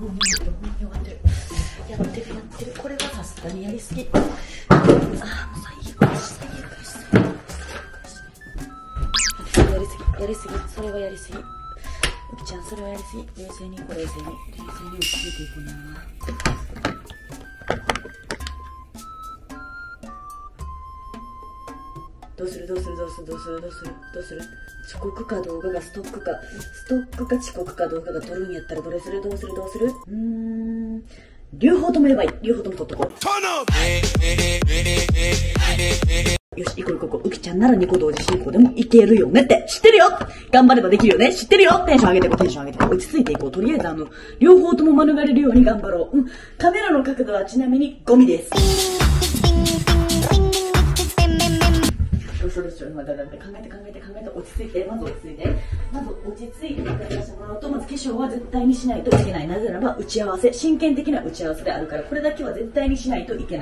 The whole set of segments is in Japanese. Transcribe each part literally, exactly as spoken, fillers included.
分に終わってるやってるやってる。これはさすがにやりすぎ。ああもう最悪やりすぎやりすぎやりすぎ。それはやりすぎ。うきちゃんそれはやりすぎ。冷静にこれ冷静に冷静に落ち着いていくな。どうするどうするどうするどうするどうするどうする。遅刻か動画がストックかストックか遅刻か動画が撮るんやったらどれするどうするどうする。うーん両方ともやばい。両方とも撮っとこう。よし、行こう行こう。うきちゃんならにこ同時進行でもいけるよねって知ってるよ。頑張ればできるよね。知ってるよ。テンション上げていこう、テンション上げていこう。落ち着いていこう。とりあえずあの、両方とも免れるように頑張ろう。うん。カメラの角度はちなみにゴミです。どうしようどうしよう。考えて考えて考えて落ち着いて。まず落ち着いて。まず落ち着いて考えてもらうと、まず化粧は絶対にしないといけない。なぜならば打ち合わせ。真剣的な打ち合わせであるから、これだけは絶対にしないといけない。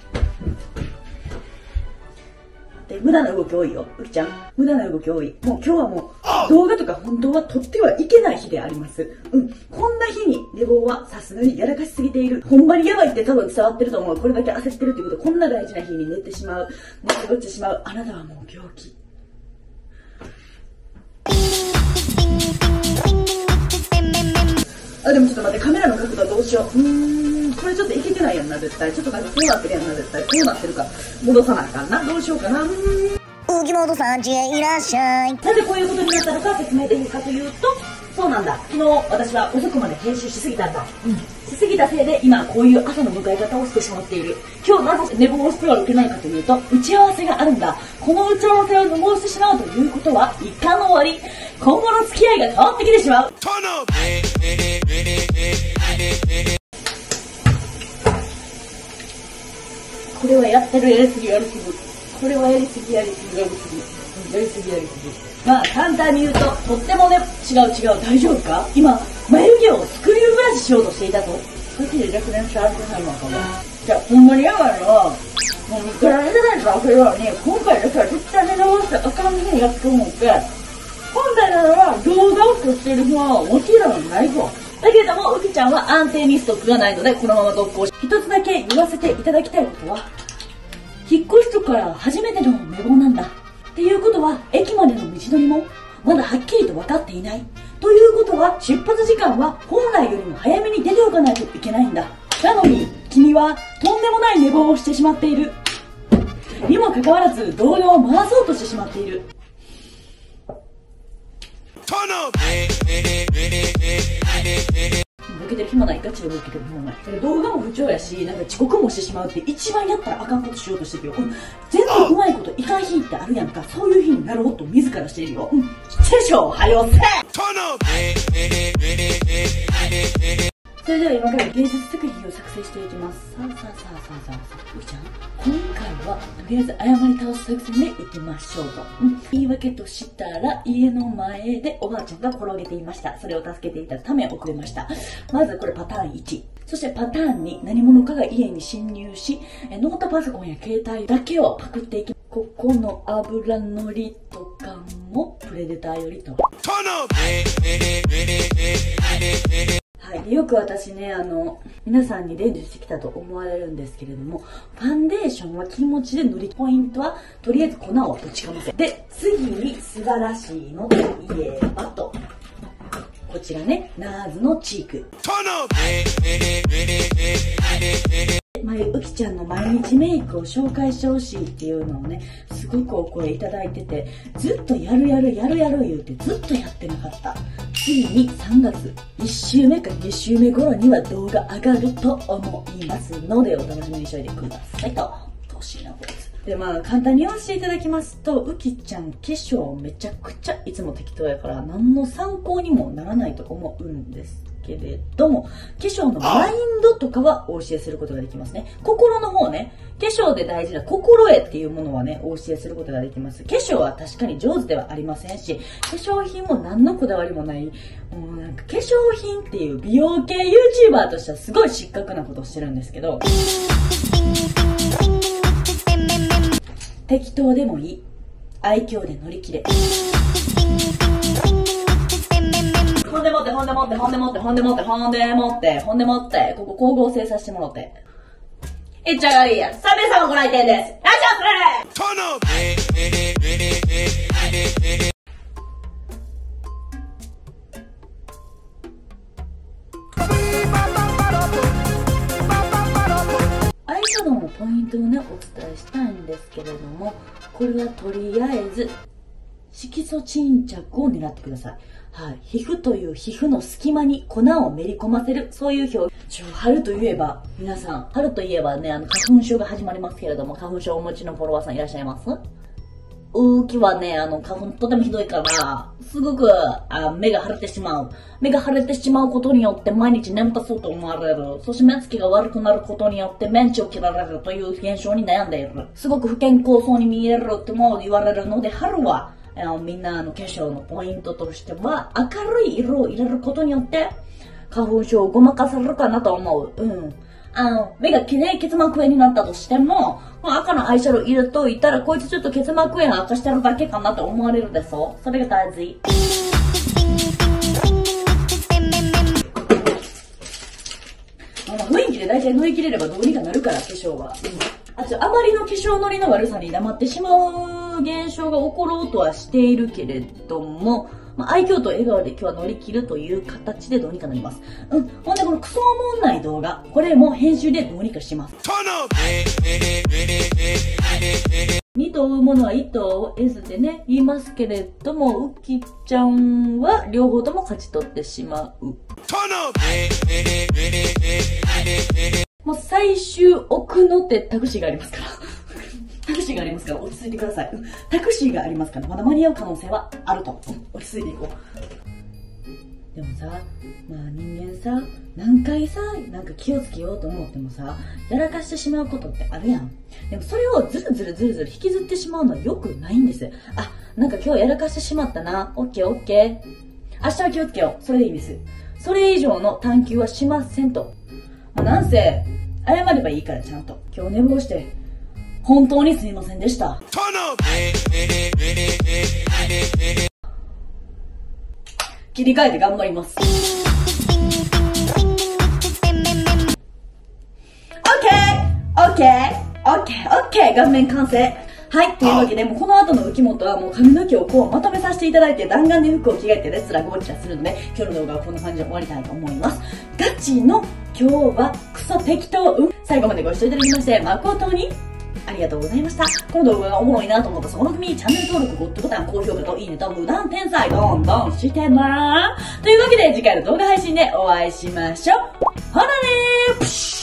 で無駄な動き多いよ。うきちゃん無駄な動き多い。もう今日はもう動画とか本当は撮ってはいけない日であります。うんこんな日に寝坊はさすがにやらかしすぎている。ほんまにやばいって多分伝わってると思う。これだけ焦ってるってこと。こんな大事な日に寝てしまう寝過ごしてしまう。あなたはもう病気。あでもちょっと待って。カメラの角度はどうしよう。うーんこれちょっといけてないやんな絶対。ちょっとなんかこうなってるやんな絶対。こうなってるか戻さなあかんな。どうしようかな。うーん荻本さんちへいらっしゃい。 なぜこういうことになったのか説明できるかというと、そうなんだ。昨日私は遅くまで編集しすぎたんだ。うん。しすぎたせいで今こういう朝の迎え方をしてしまっている。今日なぜ寝坊をしてはいけないかというと、打ち合わせがあるんだ。この打ち合わせを寝坊してしまうということは、いかの終わり。今後の付き合いが変わってきてしまう。これはやってるやりすぎやりすぎ。これはやりすぎやりすぎやりすぎやりすぎやりすぎ。まあ簡単に言うととってもね違う違う。大丈夫か。今眉毛をスクリューブラシしようとしていたと。そっちで若干シャープないのかも。じゃあほんまにやばいのはもういくら寝てないと開けるのに今回だけは絶対寝直してあかんふうにやって思って、本来ならば動画を撮っているのはもちろんないぞ。だけれどもうきちゃんは安定にストックがないのでこのまま続行し、一つだけ言わせていただきたいことは、引っ越しとから初めての寝坊なんだっていうことは、駅までの道のりもまだはっきりと分かっていないということは、出発時間は本来よりも早めに出ておかないといけないんだ。なのに君はとんでもない寝坊をしてしまっているにもかかわらず動画を回そうとしてしまっている。ボケてる暇ない。ガチでボケてる暇ない。動画も不調やし、なんか遅刻もしてしまうって一番やったらあかんことしようとしてるよ。うん、全然うまいこといかん日ってあるやんか。そういう日になろうと自らしているよ。うん、師匠はよせ。それでは今から芸術作品を作成していきます。さあさあさあさあさあさあ、うきちゃん今回はとりあえず謝り倒す作戦でいきましょうと、うん、言い訳としたら家の前でおばあちゃんが転げていました。それを助けていたため遅れました。まずこれパターンいち。そしてパターンに、何者かが家に侵入しノートパソコンや携帯だけをパクっていき、ここの油のりとかもプレデターよりと。はい、よく私ね、あの皆さんに伝授してきたと思われるんですけれども、ファンデーションは気持ちで塗り、ポイントはとりあえず粉をぶちかませ。で次に素晴らしいのといえばと、こちらね、ナーズのチーク。前うきちゃんの毎日メイクを紹介してほしいっていうのをね、すごくお声いただいてて、ずっとやるやるやるやる言うてずっとやってなかった。ついにさんがついっ週目かに週目頃には動画上がると思いますので、お楽しみにしておいてくださいと。欲しいなこいつ。でまあ簡単に言わせていただきますと、うきちゃん化粧めちゃくちゃいつも適当やから何の参考にもならないと思うんですけれども、化粧のマインドとかはお教えすることができますね。心の方ね、化粧で大事な心得っていうものはね、お教えすることができます。化粧は確かに上手ではありませんし、化粧品も何のこだわりもない、もうなんか化粧品っていう美容系 YouTuber としてはすごい失格なことをしてるんですけど、適当でもいい、愛嬌で乗り切れ。ほんでもってほんでももって、ほんでもって、ほんでもって、ほんでもって、ほんでもって、ここ光合成させてもらって。いっちゃがいいや。さんめいさまご来店です。ラジオプレイアイシャドウのポイントをね、お伝えしたいんですけれども、これはとりあえず、色素沈着を狙ってください。はい。皮膚という皮膚の隙間に粉をめり込ませる、そういう表現。春といえば、皆さん、春といえばね、あの、花粉症が始まりますけれども、花粉症をお持ちのフォロワーさんいらっしゃいます？うーきはね、あの、花粉とてもひどいから、すごくあ目が腫れてしまう。目が腫れてしまうことによって毎日眠たそうと思われる。そして目つきが悪くなることによってメンチを切られるという現象に悩んでいる。すごく不健康そうに見えるっても言われるので、春は、あのみんなの化粧のポイントとしては、明るい色を入れることによって、花粉症をごまかせるかなと思う。うん。あの、目がきれい結膜炎になったとしても、赤のアイシャドウ入れといたら、こいつちょっと結膜炎赤してるだけかなと思われるでしょ。それが大事。まあ、雰囲気で大体乗り切れればどうにかなるから、化粧は。うん、あと、あまりの化粧のりの悪さに黙ってしまう現象が起ころうとはしているけれども、まあ、愛嬌と笑顔で今日は乗り切るという形でどうにかなります。うん。ほんでこのクソおもんない動画、これも編集でどうにかします。二頭追うものは一頭を得ずでね、言いますけれども、ウキちゃんは両方とも勝ち取ってしまう。もう最終奥の手タクシーがありますから。タクシーがありますから落ち着いてください。タクシーがありますからまだ間に合う可能性はあると。落ち着いていこう。でもさ、まあ人間さ、何回さ、なんか気をつけようと思ってもさ、やらかしてしまうことってあるやん。でもそれをずるずるずるずる引きずってしまうのは良くないんです。あ、なんか今日やらかしてしまったな。オッケーオッケー。明日は気をつけよう。それでいいです。それ以上の探求はしませんと。まあ、なんせ、謝ればいいからちゃんと。今日寝坊して、本当にすみませんでした。切り替えて頑張ります。オッケーオッケーオッケーオッケー顔面完成。はい。というわけで、もうこの後の浮本はもう髪の毛をこうまとめさせていただいて弾丸で服を着替えてレスラーゴーチャするので、今日の動画はこんな感じで終わりたいと思います。ガチの今日はクソ適当、うん、最後までご視聴いただきまして誠にありがとうございました。この動画がおもろいなと思ったらその組にチャンネル登録、グッドボタン、高評価といいねと無断転載どんどんしてなー。というわけで次回の動画配信でお会いしましょう。ほなねー。